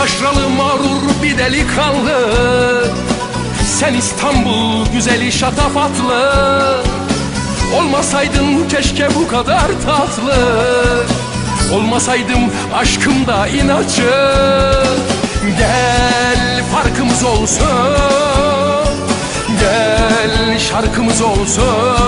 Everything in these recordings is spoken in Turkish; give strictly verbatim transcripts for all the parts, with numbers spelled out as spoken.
taşralı mağrur bir delikanlı. Sen İstanbul güzeli şatafatlı. Olmasaydın keşke bu kadar tatlı. Olmasaydım aşkımda inatçı. Gel farkımız olsun, gel şarkımız olsun.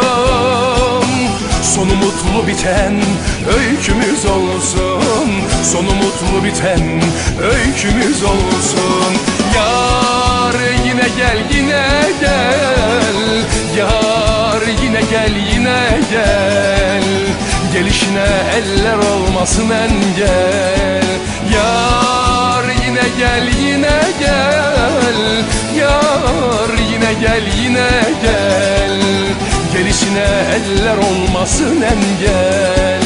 Sonu mutlu biten öykümüz olsun. Sonu mutlu biten öykümüz olsun. Yar yine gel, yine gel. Yar yine gel, yine gel. Gelişine eller olmasın engel. Yar yine gel, yine gel. Yar yine gel, yine gel. Gelişine eller olmasın engel.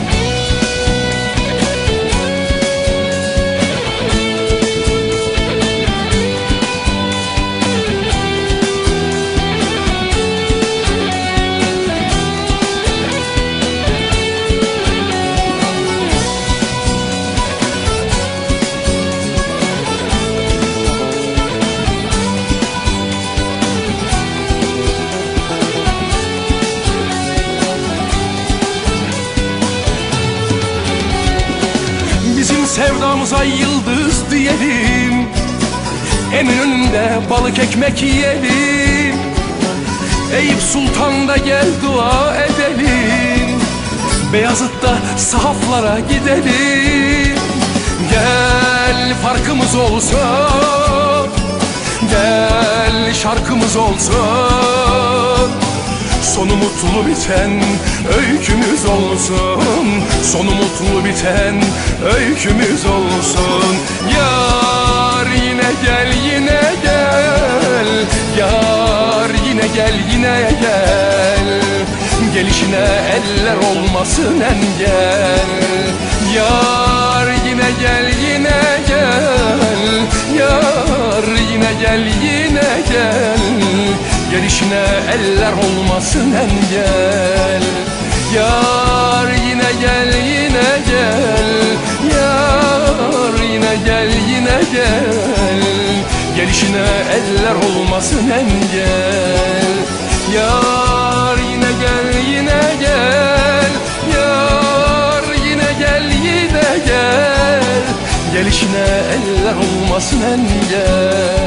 Sevdamıza yıldız diyelim, Eminönü'nde balık ekmek yiyelim. Eyüp Sultan'da gel dua edelim, Beyazıt'ta sahaflara gidelim. Gel farkımız olsun, gel şarkımız olsun. Sonu mutlu biten öykümüz olsun. Sonu mutlu biten öykümüz olsun. Yar yine gel, yine gel. Yar yine gel, yine gel. Gelişine eller olmasın engel. Yar yine gel, yine gel. Yar yine gel, yine gel. Gelişine eller olmasın engel. Yar yine gel, yine gel. Yar yine gel, yine gel. Gelişine eller olmasın engel. Yar yine gel, yine gel. Yar yine gel, yine gel. Gelişine eller olmasın engel.